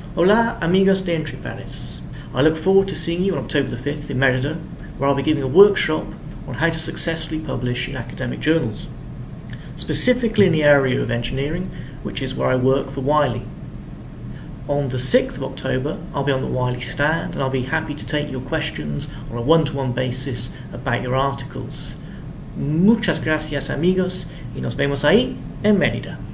Hola amigos de Entre Pares. I look forward to seeing you on October the 5th in Mérida, where I'll be giving a workshop on how to successfully publish in academic journals, specifically in the area of engineering, which is where I work for Wiley. On the 6th of October, I'll be on the Wiley stand and I'll be happy to take your questions on a one-to-one basis about your articles. Muchas gracias amigos y nos vemos ahí en Mérida.